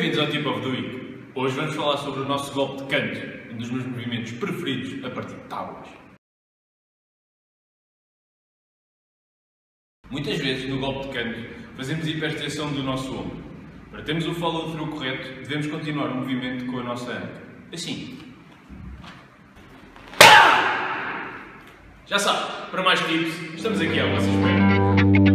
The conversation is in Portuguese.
Bem-vindos ao Tip of the Week. Hoje vamos falar sobre o nosso golpe de canto, um dos meus movimentos preferidos a partir de tábuas. Muitas vezes, no golpe de canto, fazemos hiperextensão do nosso ombro. Para termos o follow-through correto, devemos continuar o movimento com a nossa anca. Assim. Já sabe, para mais tips, estamos aqui à vossa espera.